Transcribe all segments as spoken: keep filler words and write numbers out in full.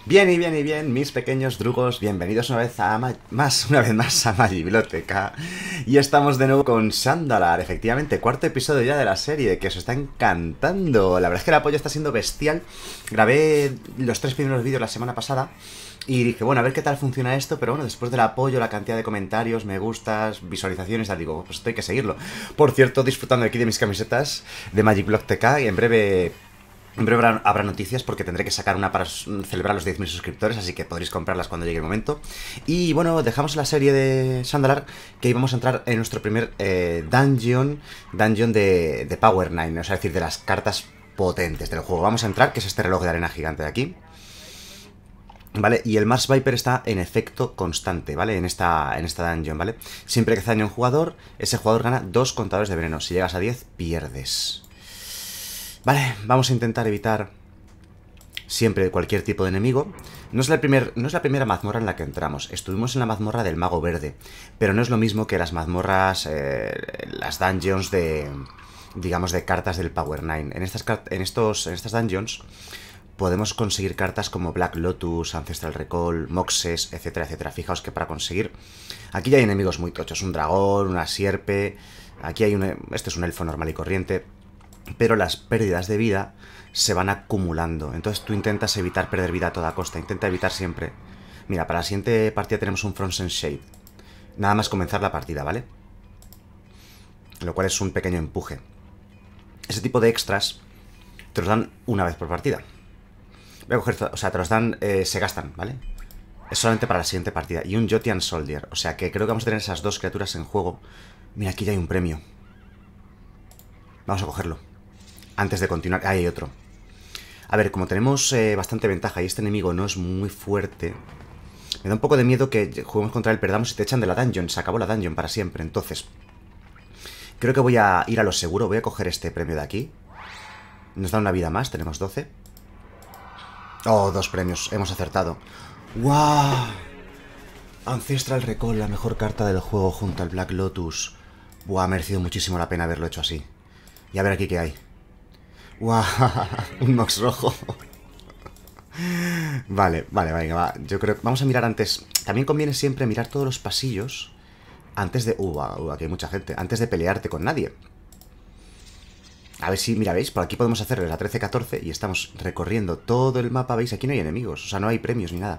Bien y bien y bien, mis pequeños drugos, bienvenidos una vez a Ma- más una vez más a Magibiblioteca. Y estamos de nuevo con Shandalar, efectivamente, cuarto episodio ya de la serie, que os está encantando. La verdad es que el apoyo está siendo bestial. Grabé los tres primeros vídeos la semana pasada y dije, bueno, a ver qué tal funciona esto, pero bueno, después del apoyo, la cantidad de comentarios, me gustas, visualizaciones, tal, digo, pues esto hay que seguirlo. Por cierto, disfrutando aquí de mis camisetas de Magic Block T K y en breve en breve habrá, habrá noticias porque tendré que sacar una para celebrar los diez mil suscriptores, así que podréis comprarlas cuando llegue el momento. Y bueno, dejamos la serie de Shandalar, que íbamos a entrar en nuestro primer eh, dungeon, dungeon de, de Power Nine, o sea, es decir, de las cartas potentes del juego. Vamos a entrar, que es este reloj de arena gigante de aquí. ¿Vale? Y el Mars Viper está en efecto constante, ¿vale? En esta, en esta dungeon, ¿vale? Siempre que hace daño a un jugador, ese jugador gana dos contadores de veneno. Si llegas a diez, pierdes. Vale, vamos a intentar evitar siempre cualquier tipo de enemigo. No es, la primer, no es la primera mazmorra en la que entramos. Estuvimos en la mazmorra del Mago Verde, pero no es lo mismo que las mazmorras, eh, las dungeons de, digamos, de cartas del Power Nine. En estas, en, estos, en estas dungeons podemos conseguir cartas como Black Lotus, Ancestral Recall, Moxes, etcétera, etcétera. Fijaos que para conseguir... Aquí ya hay enemigos muy tochos. Un dragón, una sierpe... Aquí hay un... Este es un elfo normal y corriente... Pero las pérdidas de vida se van acumulando. Entonces tú intentas evitar perder vida a toda costa. Intenta evitar siempre... Mira, para la siguiente partida tenemos un Frozen Shade. Nada más comenzar la partida, ¿vale? Lo cual es un pequeño empuje. Ese tipo de extras te los dan una vez por partida. Voy a coger... O sea, te los dan... Eh, se gastan, ¿vale? Es solamente para la siguiente partida. Y un Jotian Soldier. O sea que creo que vamos a tener esas dos criaturas en juego. Mira, aquí ya hay un premio. Vamos a cogerlo. Antes de continuar... Ah, hay otro. A ver, como tenemos eh, bastante ventaja y este enemigo no es muy fuerte, me da un poco de miedo que juguemos contra él, perdamos y te echan de la dungeon. Se acabó la dungeon para siempre, entonces... Creo que voy a ir a lo seguro. Voy a coger este premio de aquí. Nos da una vida más, tenemos doce. Oh, dos premios, hemos acertado. ¡Wow! Ancestral Recall, la mejor carta del juego junto al Black Lotus. Buah, ha merecido muchísimo la pena haberlo hecho así. Y a ver aquí qué hay. ¡Guau! Un Nox rojo. Vale, vale, venga, va. Yo creo que vamos a mirar antes. También conviene siempre mirar todos los pasillos antes de... Uh, uh, aquí hay mucha gente. Antes de pelearte con nadie. A ver si, mira, ¿veis? Por aquí podemos hacerles la trece catorce y estamos recorriendo todo el mapa. ¿Veis? Aquí no hay enemigos. O sea, no hay premios ni nada.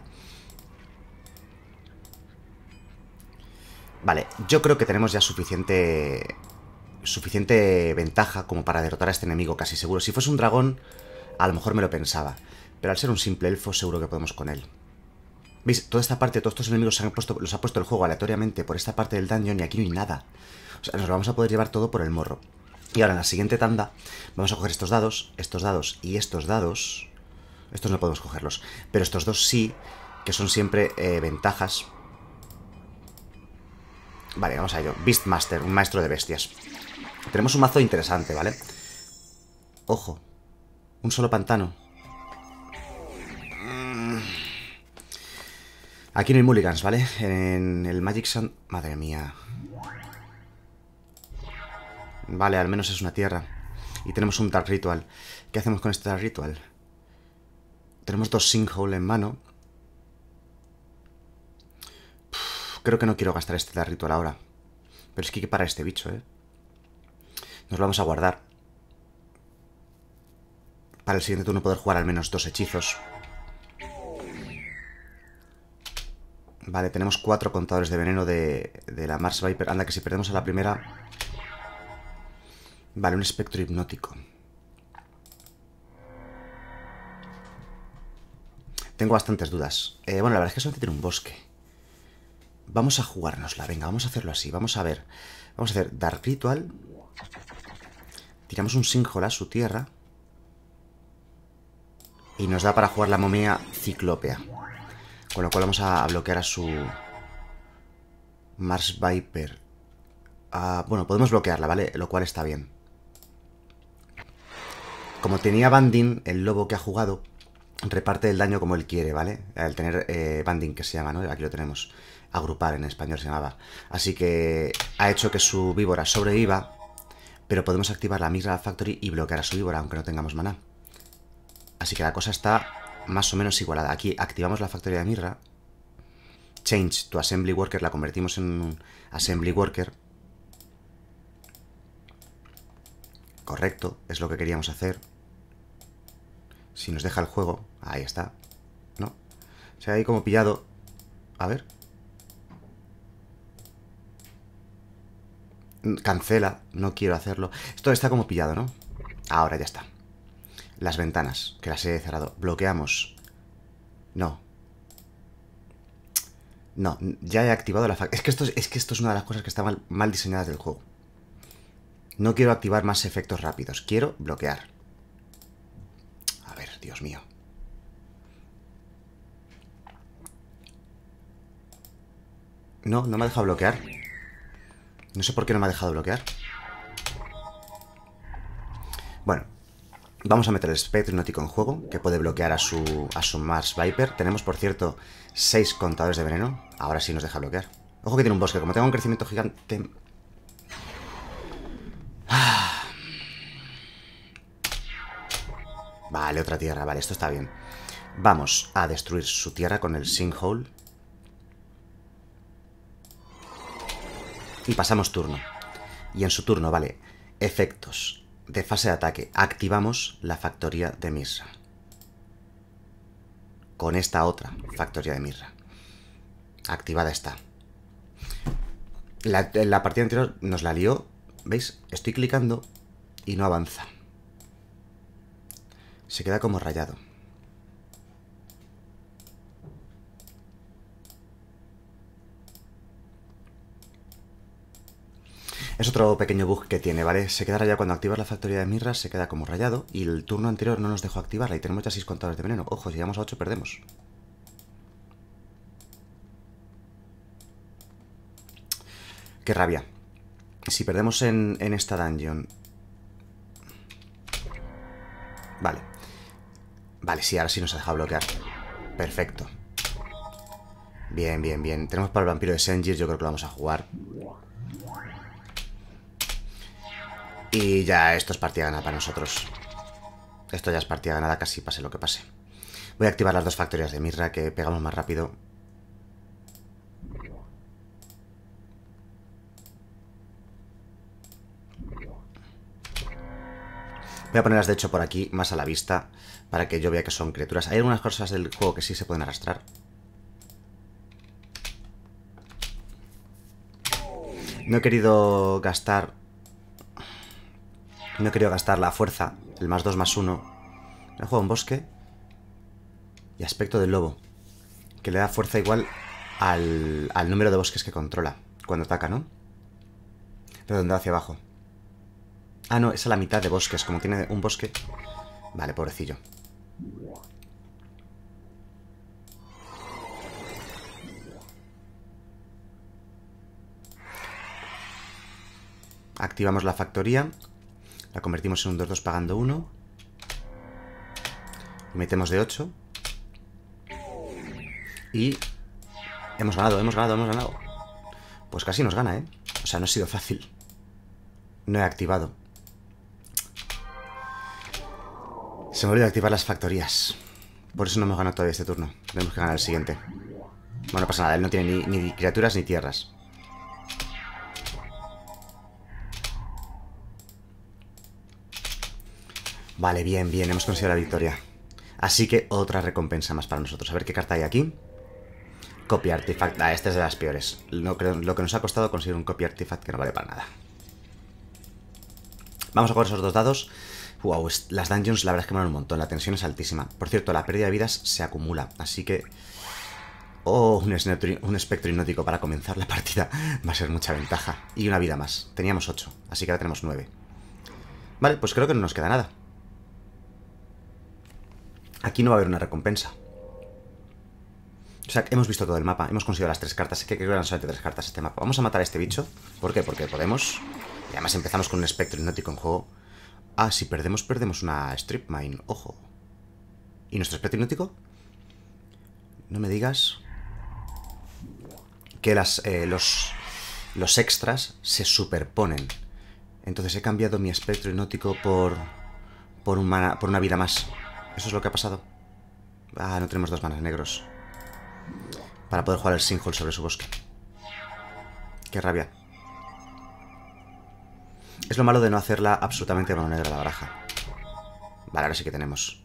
Vale, yo creo que tenemos ya suficiente... Suficiente ventaja como para derrotar a este enemigo, casi seguro. Si fuese un dragón, a lo mejor me lo pensaba. Pero al ser un simple elfo, seguro que podemos con él. ¿Veis? Toda esta parte, todos estos enemigos se han puesto, los ha puesto el juego aleatoriamente por esta parte del dungeon y aquí no hay nada. O sea, nos lo vamos a poder llevar todo por el morro. Y ahora en la siguiente tanda vamos a coger estos dados, estos dados y estos dados. Estos no podemos cogerlos, pero estos dos sí, que son siempre eh, ventajas. Vale, vamos a ello. Beastmaster, un maestro de bestias. Tenemos un mazo interesante, ¿vale? Ojo. Un solo pantano. Aquí no hay mulligans, ¿vale? En el Magic Sun... Madre mía. Vale, al menos es una tierra. Y tenemos un Dark Ritual. ¿Qué hacemos con este Dark Ritual? Tenemos dos Sinkhole en mano. Uf, creo que no quiero gastar este Dark Ritual ahora. Pero es que hay que parar este bicho, ¿eh? Nos lo vamos a guardar. Para el siguiente turno poder jugar al menos dos hechizos. Vale, tenemos cuatro contadores de veneno de, de la Mars Viper. Anda, que si perdemos a la primera... Vale, un espectro hipnótico. Tengo bastantes dudas. Eh, bueno, la verdad es que solamente tiene un bosque. Vamos a jugárnosla, venga, vamos a hacerlo así. Vamos a ver. Vamos a hacer Dark Ritual. Tiramos un Sinkhole a su tierra. Y nos da para jugar la momia ciclópea. Con lo cual vamos a bloquear a su Mars Viper. Ah, bueno, podemos bloquearla, ¿vale? Lo cual está bien. Como tenía Banding, el lobo que ha jugado reparte el daño como él quiere, ¿vale? Al tener eh, Banding, que se llama, ¿no? Aquí lo tenemos. Agrupar en español se llamaba. Así que ha hecho que su víbora sobreviva, pero podemos activar la Mineral Factory y bloquear a su víbora, aunque no tengamos maná. Así que la cosa está más o menos igualada. Aquí activamos la factoría de mirra. Change to assembly worker, la convertimos en un assembly worker. Correcto, es lo que queríamos hacer. Si nos deja el juego, ahí está. ¿No? Se ha ahí como pillado. A ver. Cancela, no quiero hacerlo. Esto está como pillado, ¿no? Ahora ya está. Las ventanas, que las he cerrado. Bloqueamos. No. No, ya he activado la factoría. Es que esto es, es que esto es una de las cosas que está mal, mal diseñadas del juego. No quiero activar más efectos rápidos. Quiero bloquear. A ver, Dios mío. No, no me ha dejado bloquear. No sé por qué no me ha dejado bloquear. Bueno, vamos a meter el espectro hipnótico en juego, que puede bloquear a su, a su Mars Viper. Tenemos, por cierto, seis contadores de veneno. Ahora sí nos deja bloquear. Ojo que tiene un bosque. Como tengo un crecimiento gigante... Ah. Vale, otra tierra. Vale, esto está bien. Vamos a destruir su tierra con el Sinkhole. Y pasamos turno. Y en su turno, vale, efectos de fase de ataque. Activamos la factoría de mirra. Con esta otra factoría de mirra. Activada está. La, la partida anterior nos la lió. ¿Veis? Estoy clicando y no avanza. Se queda como rayado. Es otro pequeño bug que tiene, ¿vale? Se queda rayado cuando activas la factoría de mirra, se queda como rayado. Y el turno anterior no nos dejó activarla y tenemos ya seis contadores de veneno. Ojo, si llegamos a ocho perdemos. Qué rabia. Si perdemos en, en esta dungeon... Vale. Vale, sí, ahora sí nos ha dejado bloquear. Perfecto. Bien, bien, bien. Tenemos para el vampiro de Sengir, yo creo que lo vamos a jugar. Y ya esto es partida ganada para nosotros. Esto ya es partida ganada, casi pase lo que pase. Voy a activar las dos factorías de mirra, que pegamos más rápido. Voy a ponerlas de hecho por aquí, más a la vista, para que yo vea que son criaturas. Hay algunas cosas del juego que sí se pueden arrastrar. No he querido gastar... No he querido gastar la fuerza, el más dos más uno. He jugado un bosque y aspecto del lobo, que le da fuerza igual al, al número de bosques que controla cuando ataca, ¿no? Redondeado hacia abajo. Ah, no, es a la mitad de bosques, como tiene un bosque. Vale, pobrecillo. Activamos la factoría. La convertimos en un dos dos pagando uno. Metemos de ocho. Y... Hemos ganado, hemos ganado, hemos ganado. Pues casi nos gana, ¿eh? O sea, no ha sido fácil. No he activado. Se me olvidó activar las factorías. Por eso no hemos ganado todavía este turno. Tenemos que ganar el siguiente. Bueno, no pasa nada, él no tiene ni, ni criaturas ni tierras. Vale, bien, bien, hemos conseguido la victoria. Así que otra recompensa más para nosotros. A ver qué carta hay aquí. Copy Artifact. Ah, esta es de las peores. Lo que, lo que nos ha costado conseguir un Copy Artifact que no vale para nada. Vamos a coger esos dos dados. Wow, las dungeons la verdad es que molan un montón. La tensión es altísima. Por cierto, la pérdida de vidas se acumula. Así que... Oh, un, un espectro hipnótico para comenzar la partida. Va a ser mucha ventaja. Y una vida más. Teníamos ocho, así que ahora tenemos nueve. Vale, pues creo que no nos queda nada. Aquí no va a haber una recompensa. O sea, hemos visto todo el mapa. Hemos conseguido las tres cartas. Es que creo que eran solamente tres cartas este mapa. Vamos a matar a este bicho. ¿Por qué? Porque podemos. Y además empezamos con un espectro hipnótico en juego. Ah, si perdemos, perdemos una strip mine. Ojo. ¿Y nuestro espectro hipnótico? No me digas que las, eh, los, los extras se superponen. Entonces he cambiado mi espectro hipnótico por, por, un mana, por una vida más. Eso es lo que ha pasado. Ah, no tenemos dos manas negros para poder jugar el Sinkhole sobre su bosque. Qué rabia. Es lo malo de no hacerla absolutamente mano negra la baraja. Vale, ahora sí que tenemos.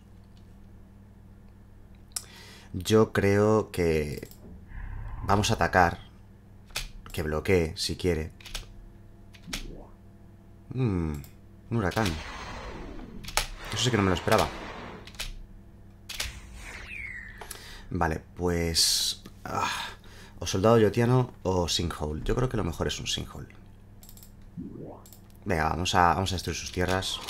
Yo creo que vamos a atacar. Que bloquee, si quiere. Mm, un huracán. Eso sí que no me lo esperaba. Vale, pues... Ah, o soldado yotiano o Sinkhole. Yo creo que lo mejor es un Sinkhole. Venga, vamos a, vamos a destruir sus tierras.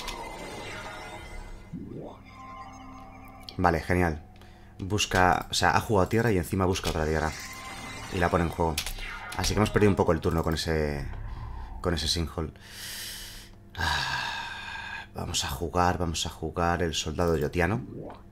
Vale, genial. Busca... O sea, ha jugado tierra y encima busca otra tierra. Y la pone en juego. Así que hemos perdido un poco el turno con ese... Con ese Sinkhole. Ah, vamos a jugar, vamos a jugar el soldado yotiano.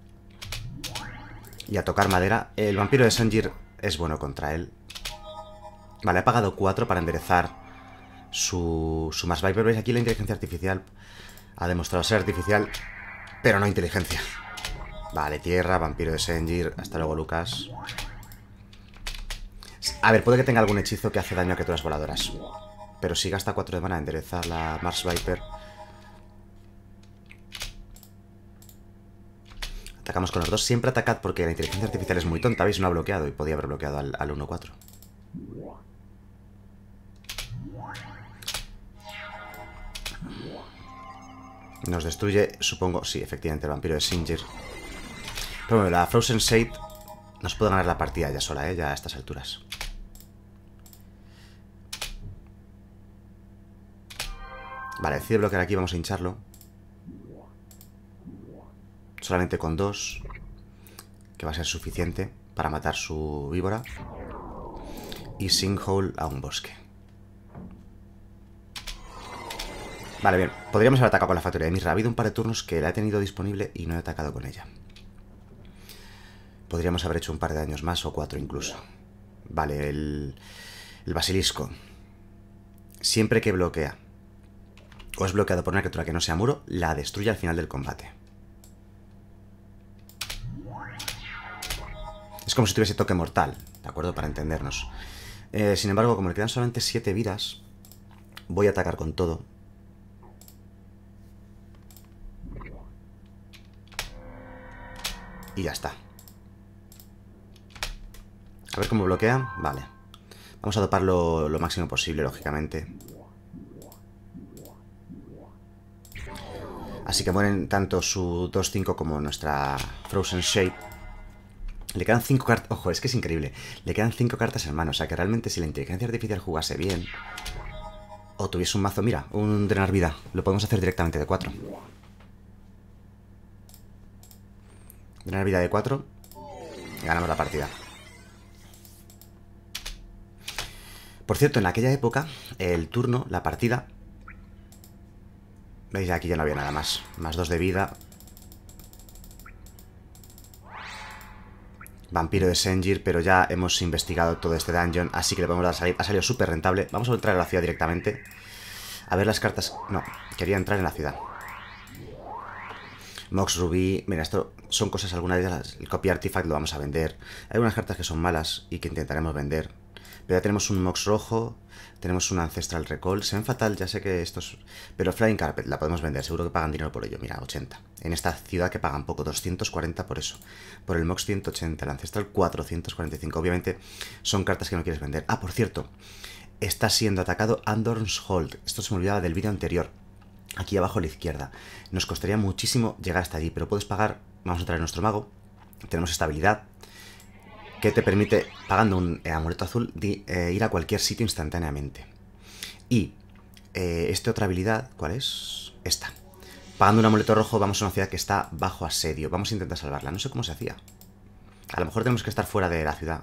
Y a tocar madera. El vampiro de Sengir es bueno contra él. Vale, ha pagado cuatro para enderezar su, su Mass Viper. ¿Veis? Aquí la inteligencia artificial ha demostrado ser artificial, pero no inteligencia. Vale, tierra, vampiro de Sengir. Hasta luego, Lucas. A ver, puede que tenga algún hechizo que hace daño a criaturas voladoras. Pero si gasta cuatro de mana a enderezar la Mars Viper. Atacamos con los dos. Siempre atacad porque la inteligencia artificial es muy tonta. ¿Veis? No ha bloqueado y podía haber bloqueado al, al uno cuatro. Nos destruye, supongo. Sí, efectivamente, el vampiro de Sengir. Pero bueno, la Frozen Shade nos puede ganar la partida ya sola, ¿eh? Ya a estas alturas. Vale, decide bloquear aquí, vamos a hincharlo. Solamente con dos, que va a ser suficiente para matar su víbora. Y Sinkhole a un bosque. Vale, bien, podríamos haber atacado con la factoría de Mirra. Ha habido un par de turnos que la he tenido disponible y no he atacado con ella. Podríamos haber hecho un par de daños más o cuatro incluso. Vale, el, el basilisco. Siempre que bloquea o es bloqueado por una criatura que no sea muro, la destruye al final del combate. Es como si tuviese toque mortal, ¿de acuerdo? Para entendernos. Eh, sin embargo, como le quedan solamente siete vidas, voy a atacar con todo. Y ya está. A ver cómo bloquea. Vale. Vamos a doparlo lo máximo posible, lógicamente. Así que mueren tanto su dos cinco como nuestra Frozen Shade. Le quedan cinco cartas... Ojo, es que es increíble. Le quedan cinco cartas en mano. O sea que realmente si la inteligencia artificial jugase bien... O tuviese un mazo... Mira, un drenar vida. Lo podemos hacer directamente de cuatro. Drenar vida de cuatro. Y ganamos la partida. Por cierto, en aquella época, el turno, la partida... ¿Veis? Aquí ya no había nada más. Más dos de vida. Vampiro de Sengir, pero ya hemos investigado todo este dungeon, así que le podemos dar a salir. Ha salido súper rentable. Vamos a entrar a la ciudad directamente. A ver las cartas... No, quería entrar en la ciudad. Mox Rubí... Mira, esto son cosas, algunas de ellas... El Copy Artifact lo vamos a vender. Hay unas cartas que son malas y que intentaremos vender. Pero ya tenemos un Mox rojo... Tenemos un Ancestral Recall. Se ven fatal, ya sé que estos... Pero Flying Carpet la podemos vender. Seguro que pagan dinero por ello. Mira, ochenta. En esta ciudad que pagan poco. doscientos cuarenta por eso. Por el Mox ciento ochenta. El Ancestral cuatrocientos cuarenta y cinco. Obviamente son cartas que no quieres vender. Ah, por cierto. Está siendo atacado Andorn's Hold. Esto se me olvidaba del vídeo anterior. Aquí abajo a la izquierda. Nos costaría muchísimo llegar hasta allí. Pero puedes pagar... Vamos a traer nuestro mago. Tenemos estabilidad. Que te permite, pagando un eh, amuleto azul, de, eh, ir a cualquier sitio instantáneamente. Y eh, esta otra habilidad, ¿cuál es? Esta. Pagando un amuleto rojo vamos a una ciudad que está bajo asedio. Vamos a intentar salvarla. No sé cómo se hacía. A lo mejor tenemos que estar fuera de la ciudad.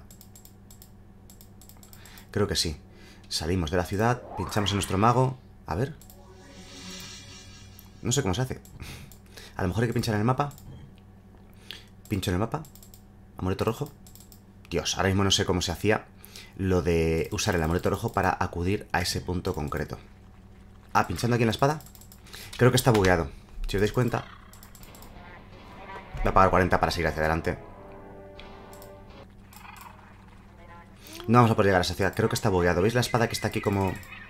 Creo que sí. Salimos de la ciudad, pinchamos en nuestro mago. A ver. No sé cómo se hace. A lo mejor hay que pinchar en el mapa. Pincho en el mapa. Amuleto rojo. Dios, ahora mismo no sé cómo se hacía lo de usar el amuleto rojo para acudir a ese punto concreto. Ah, pinchando aquí en la espada. Creo que está bugueado. Si os dais cuenta. Voy a pagar cuarenta para seguir hacia adelante. No vamos a poder llegar a esa ciudad. Creo que está bugueado. ¿Veis la espada que está aquí como...?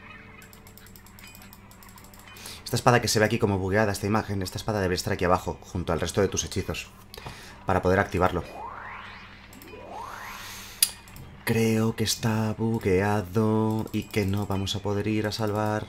Esta espada que se ve aquí como bugueada, esta imagen, esta espada debería estar aquí abajo, junto al resto de tus hechizos, para poder activarlo. Creo que está bugueado y que no vamos a poder ir a salvar...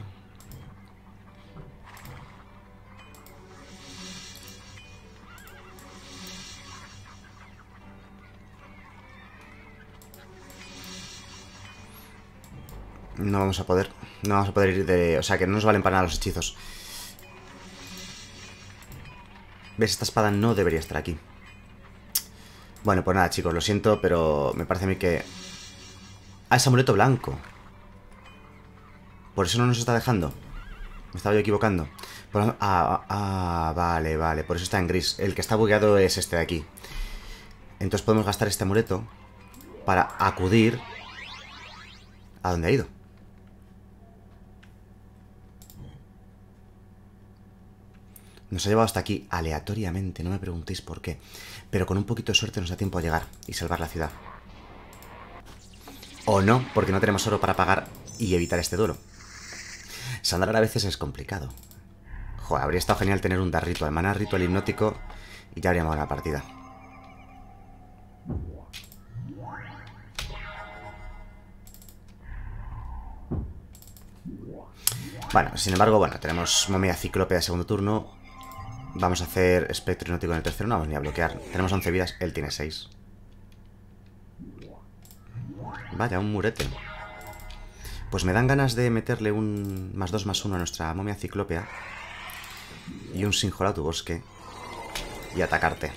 No vamos a poder. No vamos a poder ir de... O sea, que no nos valen para nada los hechizos. ¿Ves? Esta espada no debería estar aquí. Bueno, pues nada, chicos, lo siento, pero me parece a mí que... Ah, es amuleto blanco. Por eso no nos está dejando. Me estaba yo equivocando. Por... Ah, ah, vale, vale. Por eso está en gris. El que está bugueado es este de aquí. Entonces podemos gastar este amuleto para acudir a donde ha ido. Nos ha llevado hasta aquí aleatoriamente, no me preguntéis por qué. Pero con un poquito de suerte nos da tiempo a llegar y salvar la ciudad. O no, porque no tenemos oro para pagar y evitar este duelo. Sandalar a veces es complicado. Joder, habría estado genial tener un Dark Ritual, Mana Ritual hipnótico y ya habríamos ganado la partida. Bueno, sin embargo, bueno, tenemos momia cíclope de segundo turno. Vamos a hacer espectro hipnótico en el tercero, no vamos ni a bloquear. Tenemos once vidas, él tiene seis. Vaya, un murete. Pues me dan ganas de meterle un más dos más uno a nuestra momia ciclópea. Y un sinjol a tu bosque. Y atacarte.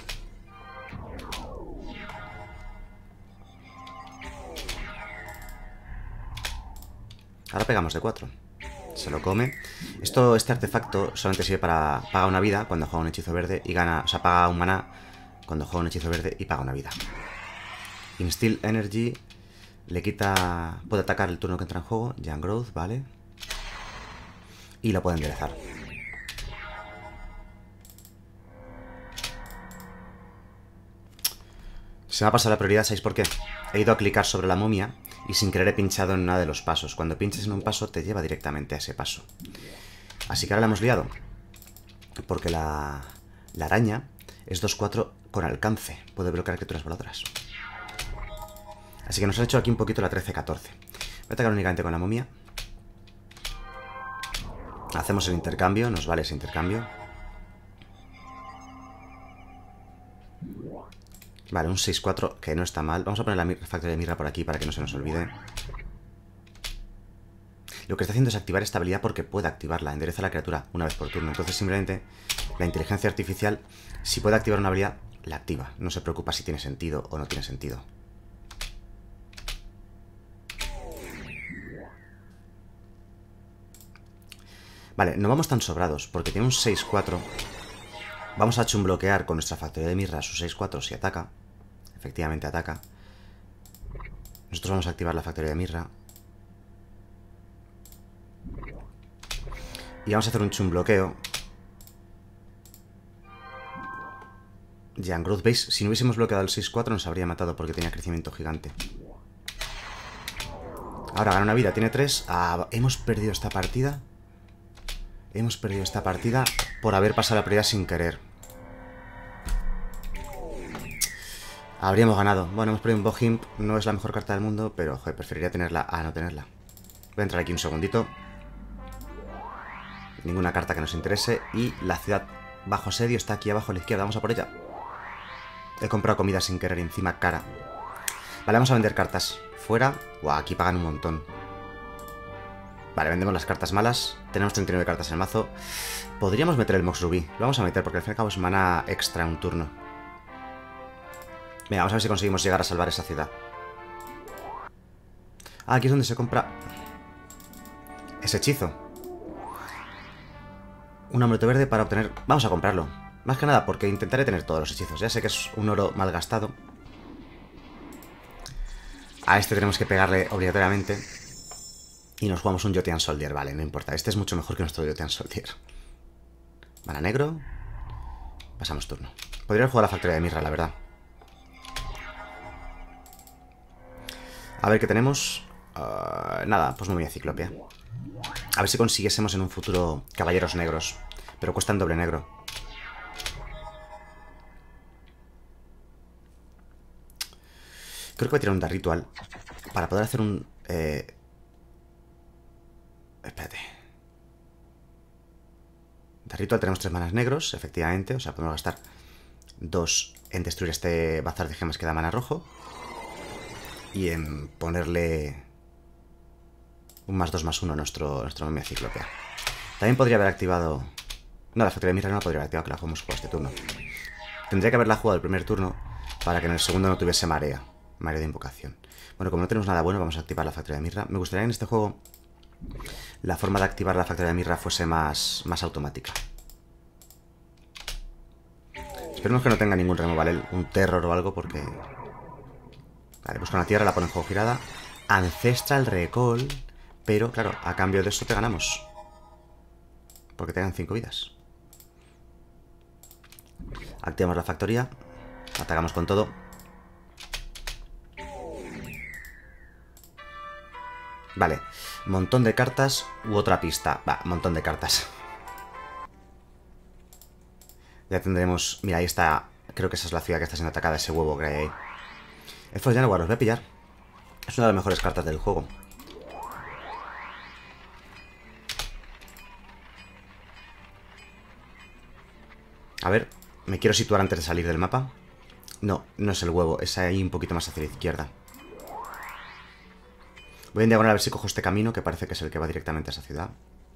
Ahora pegamos de cuatro. Se lo come. Esto, este artefacto solamente sirve para pagar una vida cuando juega un hechizo verde y gana... O sea, paga un maná cuando juega un hechizo verde y paga una vida. Instill Energy le quita... Puede atacar el turno que entra en juego. Young Growth, vale. Y lo puede enderezar. Se me ha pasado la prioridad, ¿sabéis por qué? He ido a clicar sobre la momia y sin querer he pinchado en una de los pasos. Cuando pinches en un paso te lleva directamente a ese paso. Así que ahora la hemos liado. Porque la, la araña es dos cuatro con alcance. Puede bloquear criaturas voladoras. Así que nos ha hecho aquí un poquito la trece catorce. Voy a atacar únicamente con la momia. Hacemos el intercambio, nos vale ese intercambio. Vale, un seis cuatro que no está mal. Vamos a poner la factoría de mirra por aquí para que no se nos olvide. Lo que está haciendo es activar esta habilidad porque puede activarla. Endereza a la criatura una vez por turno. Entonces simplemente la inteligencia artificial, si puede activar una habilidad, la activa. No se preocupa si tiene sentido o no tiene sentido. Vale, no vamos tan sobrados porque tiene un seis cuatro. Vamos a chumbloquear con nuestra factoría de mirra su seis cuatro si ataca. Efectivamente ataca. Nosotros vamos a activar la factoría de mirra. Y vamos a hacer un chumbloqueo. Young Growth, ¿veis? Si no hubiésemos bloqueado el seis cuatro nos habría matado porque tenía crecimiento gigante. Ahora gana una vida, tiene tres. Ah, hemos perdido esta partida. Hemos perdido esta partida por haber pasado la prioridad sin querer. Habríamos ganado. Bueno, hemos perdido un Bohimp. No es la mejor carta del mundo, pero joder, preferiría tenerla a no tenerla. Voy a entrar aquí un segundito. Ninguna carta que nos interese. Y la ciudad bajo asedio está aquí abajo a la izquierda. Vamos a por ella. He comprado comida sin querer, encima cara. Vale, vamos a vender cartas. Fuera. Buah, aquí pagan un montón. Vale, vendemos las cartas malas. Tenemos treinta y nueve cartas en el mazo. Podríamos meter el Mox Rubí. Lo vamos a meter porque al fin y al cabo es mana extra un turno. Venga, vamos a ver si conseguimos llegar a salvar esa ciudad. Ah, aquí es donde se compra ese hechizo. Un amuleto verde para obtener... Vamos a comprarlo. Más que nada porque intentaré tener todos los hechizos. Ya sé que es un oro mal gastado. A este tenemos que pegarle obligatoriamente. Y nos jugamos un Jotian Soldier. Vale, no importa. Este es mucho mejor que nuestro Jotian Soldier. Mana negro. Pasamos turno. Podría haber jugado la factoría de mirra, la verdad. A ver qué tenemos. Uh, nada, pues momia ciclopia. A ver si consiguiésemos en un futuro caballeros negros. Pero cuestan doble negro. Creo que voy a tirar un Dark Ritual para poder hacer un... Eh... Espérate. Dark Ritual tenemos tres manas negros, efectivamente. O sea, podemos gastar dos en destruir este bazar de gemas que da mana rojo. Y en ponerle un más dos más uno a nuestro, nuestro momia ciclopia. También podría haber activado... No, la factoría de mirra no la podría haber activado, que la jugamos jugado este turno. Tendría que haberla jugado el primer turno para que en el segundo no tuviese marea. Marea de invocación. Bueno, como no tenemos nada bueno, vamos a activar la factoría de mirra. Me gustaría que en este juego la forma de activar la factoría de mirra fuese más, más automática. Esperemos que no tenga ningún removal, un terror o algo, porque... Vale, busca una tierra, la pone en juego girada. Ancestral Recall. Pero, claro, a cambio de eso te ganamos. Porque te dan cinco vidas. Activamos la factoría. Atacamos con todo. Vale. Montón de cartas u otra pista. Va, montón de cartas. Ya tendremos... Mira, ahí está... Creo que esa es la ciudad que está siendo atacada, ese huevo que hay ahí. Estos ya no los voy a pillar. Es una de las mejores cartas del juego. A ver, me quiero situar antes de salir del mapa. No, no es el huevo, es ahí un poquito más hacia la izquierda. Voy en diagonal a ver si cojo este camino, que parece que es el que va directamente a esa ciudad.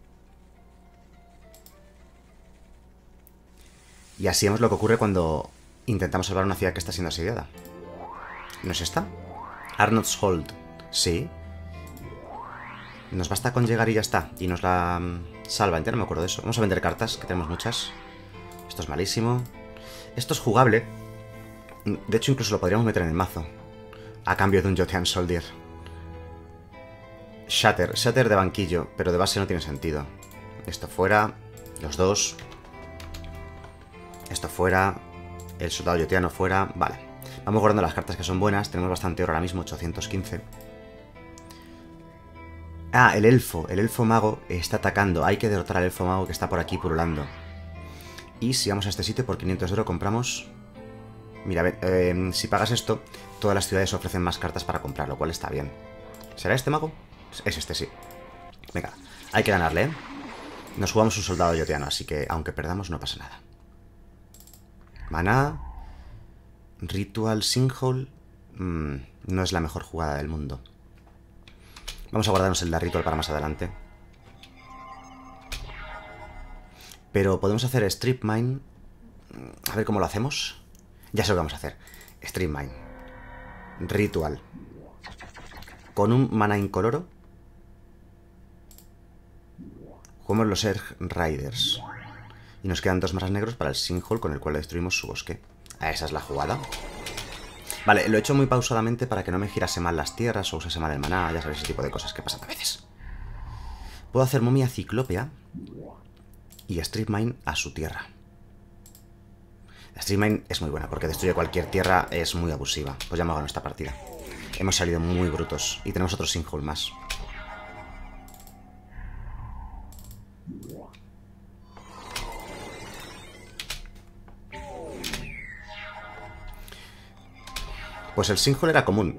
Y así vemos lo que ocurre cuando intentamos salvar una ciudad que está siendo asediada. ¿No es esta? Arnold's Hold. Sí. Nos basta con llegar y ya está. Y nos la salvan. Ya no me acuerdo de eso. Vamos a vender cartas, que tenemos muchas. Esto es malísimo. Esto es jugable. De hecho, incluso lo podríamos meter en el mazo. A cambio de un Jotean Soldier. Shatter. Shatter de banquillo. Pero de base no tiene sentido. Esto fuera. Los dos. Esto fuera. El soldado Joteano fuera. Vale. Vamos guardando las cartas que son buenas. Tenemos bastante oro ahora mismo. ochocientos quince. Ah, el elfo. El elfo mago está atacando. Hay que derrotar al elfo mago que está por aquí pululando. Y si vamos a este sitio por quinientos de oro compramos... Mira, eh, si pagas esto, todas las ciudades ofrecen más cartas para comprar, lo cual está bien. ¿Será este mago? Es este, sí. Venga, hay que ganarle, ¿eh? Nos jugamos un soldado yotiano, así que aunque perdamos no pasa nada. Maná. Ritual Sinkhole. Mm, no es la mejor jugada del mundo. Vamos a guardarnos el de Ritual para más adelante. Pero podemos hacer Strip Mine. A ver cómo lo hacemos. Ya sé lo que vamos a hacer. Strip Mine. Ritual. Con un mana incoloro. Jugamos los Erg Riders. Y nos quedan dos manas negros para el Sinkhole con el cual destruimos su bosque. Esa es la jugada. Vale, lo he hecho muy pausadamente para que no me girase mal las tierras o usase mal el maná. Ya sabéis, ese tipo de cosas que pasan a veces. Puedo hacer momia ciclópea y Strip Mine a su tierra. La Strip Mine es muy buena porque destruye cualquier tierra, es muy abusiva. Pues ya hemos ganado esta partida. Hemos salido muy brutos y tenemos otro Sinkhole más. Pues el Sinkhole era común.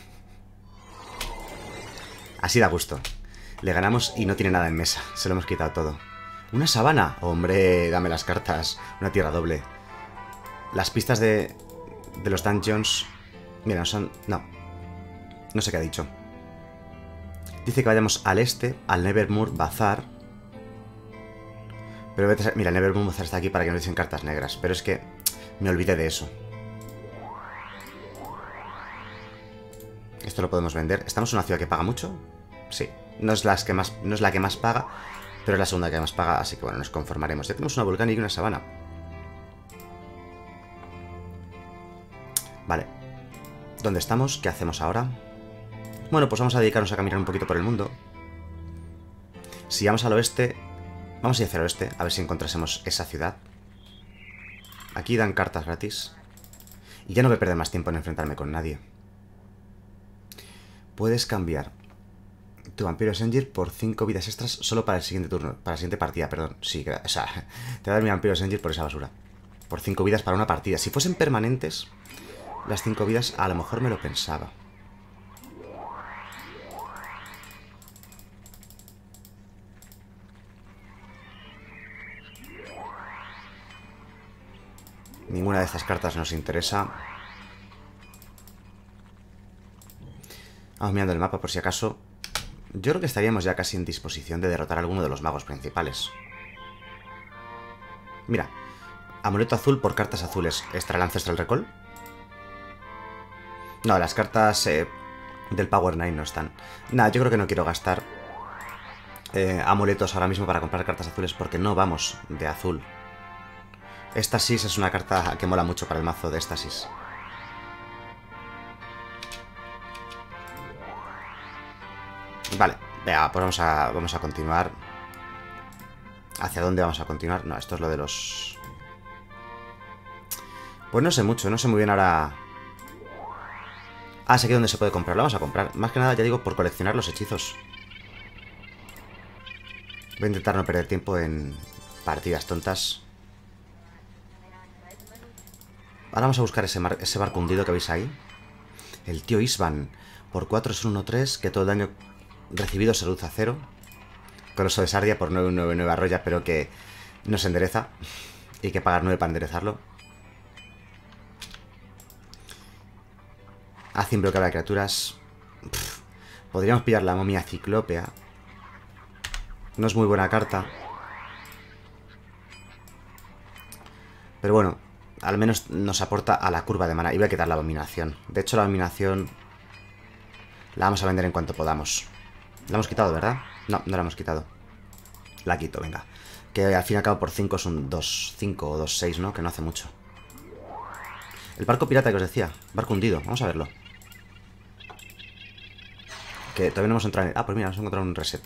Así da gusto. Le ganamos y no tiene nada en mesa. Se lo hemos quitado todo. ¿Una sabana? Hombre, dame las cartas. Una tierra doble. Las pistas de, de los dungeons... Mira, no son... No. No sé qué ha dicho. Dice que vayamos al este, al Nevermore Bazar. Pero mira, el Nevermore Bazar está aquí para que nos echen cartas negras. Pero es que me olvidé de eso. Esto lo podemos vender. ¿Estamos en una ciudad que paga mucho? Sí. No es, las que más, no es la que más paga, pero es la segunda que más paga, así que bueno, nos conformaremos. Ya tenemos una volcánica y una sabana. Vale. ¿Dónde estamos? ¿Qué hacemos ahora? Bueno, pues vamos a dedicarnos a caminar un poquito por el mundo. Si vamos al oeste... Vamos a ir hacia el oeste, a ver si encontrásemos esa ciudad. Aquí dan cartas gratis. Y ya no voy a perder más tiempo en enfrentarme con nadie. Puedes cambiar tu Vampiro Sengir por cinco vidas extras solo para el siguiente turno. Para la siguiente partida, perdón. Sí, o sea, te voy a dar mi Vampiro Sengir por esa basura. Por cinco vidas para una partida. Si fuesen permanentes, las cinco vidas a lo mejor me lo pensaba. Ninguna de estas cartas nos interesa. Vamos mirando el mapa por si acaso. Yo creo que estaríamos ya casi en disposición de derrotar a alguno de los magos principales. Mira, amuleto azul por cartas azules. ¿Extra el Ancestral Recall? No, las cartas eh, del Power nueve no están. Nada, yo creo que no quiero gastar eh, amuletos ahora mismo para comprar cartas azules porque no vamos de azul. Éxtasis es una carta que mola mucho para el mazo de Éxtasis. Vale, vea, pues vamos a, vamos a continuar. ¿Hacia dónde vamos a continuar? No, esto es lo de los... Pues no sé mucho, no sé muy bien ahora... Ah, sé que dónde se puede comprar, lo vamos a comprar. Más que nada, ya digo, por coleccionar los hechizos. Voy a intentar no perder tiempo en partidas tontas. Ahora vamos a buscar ese, mar ese barco hundido que veis ahí. El tío Isvan. Por cuatro es un uno tres, que todo el daño recibido se reduce a cero. Coloso de Sardia por nueve nueve nueve arrolla, pero que no se endereza. Y hay que pagar nueve para enderezarlo. Hace imbloqueable de criaturas. Pff, podríamos pillar la momia ciclópea. No es muy buena carta. Pero bueno, al menos nos aporta a la curva de mana. Y voy a quitar la abominación. De hecho, la abominación la vamos a vender en cuanto podamos. La hemos quitado, ¿verdad? No, no la hemos quitado. La quito, venga. Que al fin y al cabo por cinco es un dos cinco o dos seis, ¿no? Que no hace mucho. El barco pirata que os decía. Barco hundido. Vamos a verlo. Que todavía no hemos entrado en el... Ah, pues mira, hemos encontrado un reset.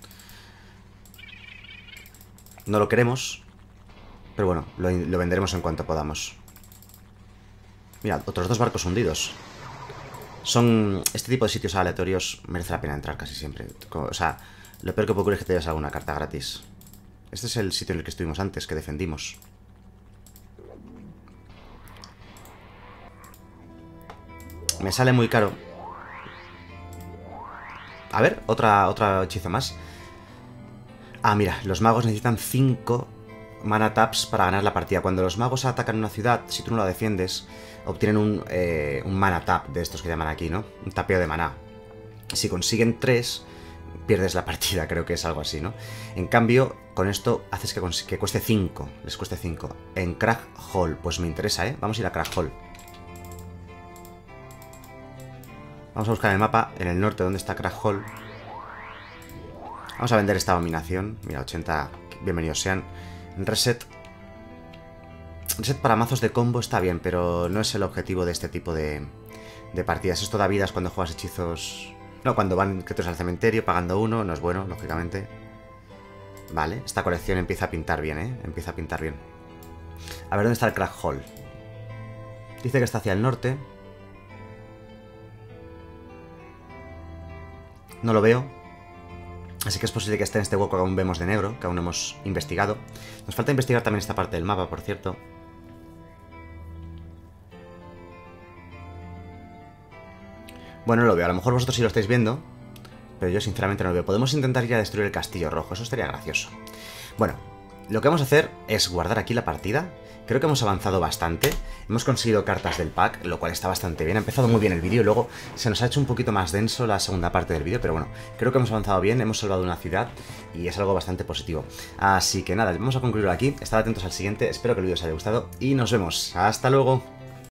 No lo queremos. Pero bueno, lo, lo venderemos en cuanto podamos. Mira, otros dos barcos hundidos. Son... Este tipo de sitios aleatorios merece la pena entrar casi siempre. O sea, lo peor que puede ocurrir es que te llevas alguna carta gratis. Este es el sitio en el que estuvimos antes, que defendimos. Me sale muy caro. A ver, otra, otra hechizo más. Ah, mira, los magos necesitan cinco mana taps para ganar la partida. Cuando los magos atacan una ciudad, si tú no la defiendes, obtienen un, eh, un mana tap de estos que llaman aquí, ¿no? Un tapeo de maná. Si consiguen tres, pierdes la partida, creo que es algo así, ¿no? En cambio, con esto haces que, que cueste cinco, les cueste cinco. En Crag Hall, pues me interesa, ¿eh? Vamos a ir a Crag Hall. Vamos a buscar en el mapa, en el norte, donde está Crag Hall. Vamos a vender esta abominación. Mira, ochenta, bienvenidos sean. Reset. Reset para mazos de combo está bien, pero no es el objetivo de este tipo de, de partidas. Esto da vidas cuando juegas hechizos... No, cuando van criaturas al cementerio pagando uno, no es bueno, lógicamente. Vale, esta colección empieza a pintar bien, ¿eh? Empieza a pintar bien. A ver, ¿dónde está el Crag Hall? Dice que está hacia el norte. No lo veo. Así que es posible que esté en este hueco que aún vemos de negro, que aún no hemos investigado. Nos falta investigar también esta parte del mapa, por cierto. Bueno, no lo veo. A lo mejor vosotros sí lo estáis viendo, pero yo sinceramente no lo veo. Podemos intentar ir a destruir el castillo rojo. Eso estaría gracioso. Bueno, lo que vamos a hacer es guardar aquí la partida. Creo que hemos avanzado bastante. Hemos conseguido cartas del pack, lo cual está bastante bien. Ha empezado muy bien el vídeo y luego se nos ha hecho un poquito más denso la segunda parte del vídeo. Pero bueno, creo que hemos avanzado bien, hemos salvado una ciudad y es algo bastante positivo. Así que nada, vamos a concluirlo aquí. Estad atentos al siguiente, espero que el vídeo os haya gustado y nos vemos. ¡Hasta luego!